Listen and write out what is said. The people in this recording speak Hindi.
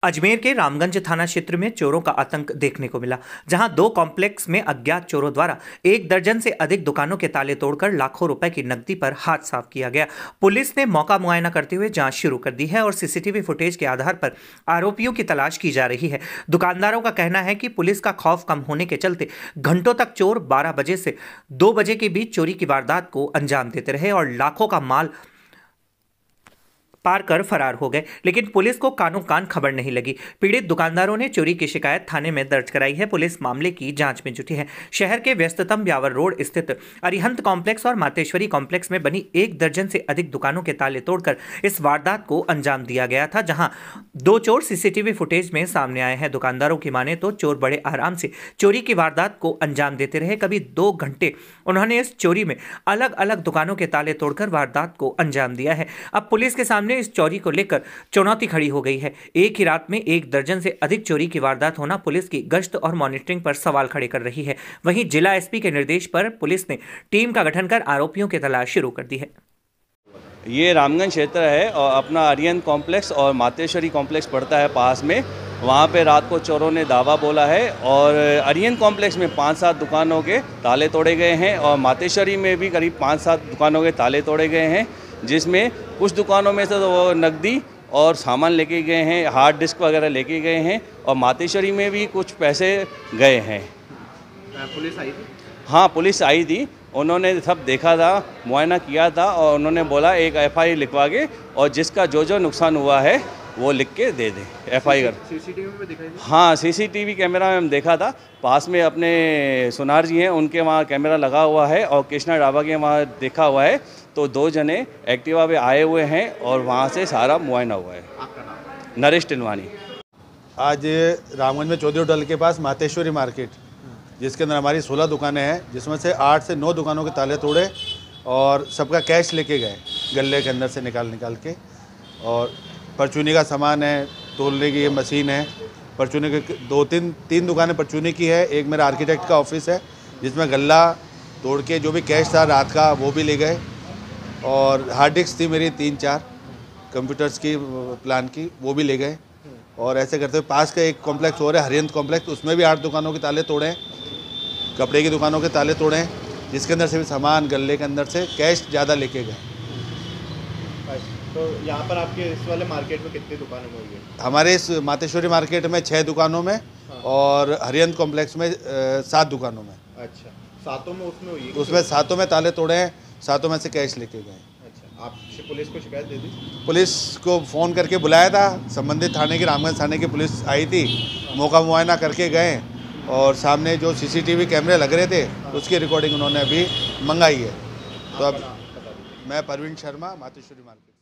अजमेर के रामगंज थाना क्षेत्र में चोरों का आतंक देखने को मिला, जहां दो कॉम्प्लेक्स में अज्ञात चोरों द्वारा 1 दर्जन से अधिक दुकानों के ताले तोड़कर लाखों रुपए की नकदी पर हाथ साफ किया गया। पुलिस ने मौका मुआयना करते हुए जांच शुरू कर दी है और सीसीटीवी फुटेज के आधार पर आरोपियों की तलाश की जा रही है। दुकानदारों का कहना है कि पुलिस का खौफ कम होने के चलते घंटों तक चोर 12 बजे से 2 बजे के बीच चोरी की वारदात को अंजाम देते रहे और लाखों का माल पार कर फरार हो गए, लेकिन पुलिस को कानो कान खबर नहीं लगी। पीड़ित दुकानदारों ने चोरी की शिकायत थाने में दर्ज कराई है। पुलिस मामले की जांच में जुटी है। शहर के व्यस्ततम ब्यावर रोड स्थित अरिहंत कॉम्प्लेक्स और मातेश्वरी कॉम्प्लेक्स में बनी 1 दर्जन से अधिक दुकानों के ताले तोड़कर इस वारदात को अंजाम दिया गया था, जहां 2 चोर सीसीटीवी फुटेज में सामने आए हैं। दुकानदारों की माने तो चोर बड़े आराम से चोरी की वारदात को अंजाम देते रहे। कभी 2 घंटे उन्होंने इस चोरी में अलग अलग दुकानों के ताले तोड़कर वारदात को अंजाम दिया है। अब पुलिस के सामने इस चोरी को लेकर चुनौती खड़ी हो गई है। एक ही रात में 1 दर्जन से अधिक चोरी की वारदात होना पुलिस की गश्त और मॉनिटरिंग पर सवाल खड़े कर रही है। वहीं जिला एसपी के निर्देश पर पुलिस ने टीम का गठन कर आरोपियों की तलाश शुरू कर दी है। ये रामगंज क्षेत्र है और अपना अरिहंत कॉम्प्लेक्स और मातेश्वरी कॉम्प्लेक्स पड़ता है पास में। वहाँ पे रात को चोरों ने दावा बोला है और अरिहंत कॉम्प्लेक्स में 5-7 दुकानों के ताले तोड़े गए हैं और मातेश्वरी में भी करीब 5-7 दुकानों के ताले तोड़े गए हैं, जिसमें कुछ दुकानों में से तो वो नकदी और सामान लेके गए हैं, हार्ड डिस्क वगैरह लेके गए हैं और मातेश्वरी में भी कुछ पैसे गए हैं। पुलिस आई थी? हाँ, पुलिस आई थी। उन्होंने सब देखा था, मुआयना किया था और उन्होंने बोला एक FIR लिखवा के और जिसका जो नुकसान हुआ है वो लिख के दे दें FIR। सीसीटीवी में दिखाई दी? हाँ, सीसीटीवी कैमरा में हम देखा था। पास में अपने सुनार जी हैं, उनके वहाँ कैमरा लगा हुआ है और कृष्णा ढाबा के वहाँ देखा हुआ है। तो 2 जने एक्टिवा पे आए हुए हैं और वहाँ से सारा मुआयना हुआ है। आपका नाम? नरेश टिलवानी। आज रामगंज में चौधरी होटल के पास मातेश्वरी मार्केट, जिसके अंदर हमारी 16 दुकानें हैं, जिसमें से 8 से 9 दुकानों के ताले तोड़े और सबका कैश लेके गए गले के अंदर से निकाल के। और परचूनी का सामान है, तोलने की ये मशीन है। परचूनी के 2-3 दुकानें परचूनी की है। एक मेरा आर्किटेक्ट का ऑफिस है, जिसमें गल्ला तोड़ के जो भी कैश था रात का वो भी ले गए और हार्ड डिस्क थी मेरी 3-4 कंप्यूटर्स की प्लान की, वो भी ले गए। और ऐसे करते हुए पास का एक कॉम्प्लेक्स और है हरियंत कॉम्प्लेक्स, उसमें भी 8 दुकानों के ताले तोड़े हैं, कपड़े की दुकानों के ताले तोड़े हैं, जिसके अंदर से भी सामान गले के अंदर से कैश ज़्यादा लेके गए। तो यहाँ पर आपके इस वाले मार्केट में कितनी दुकानें होंगी? हमारे इस मातेश्वरी मार्केट में 6 दुकानों में और हरियंत कॉम्प्लेक्स में 7 दुकानों में। अच्छा, सातों में उसमें हुई? उसमें 7 में ताले तोड़े हैं, 7 में से कैश लेके गए। अच्छा, आप पुलिस को शिकायत दे दी? पुलिस को फ़ोन करके बुलाया था, संबंधित थाने की रामगंज थाने की पुलिस आई थी, मौका मुआयना करके गए और सामने जो CCTV कैमरे लग रहे थे उसकी रिकॉर्डिंग उन्होंने अभी मंगाई है। तो अब मैं परवीन शर्मा, मातेश्वरी मार्केट।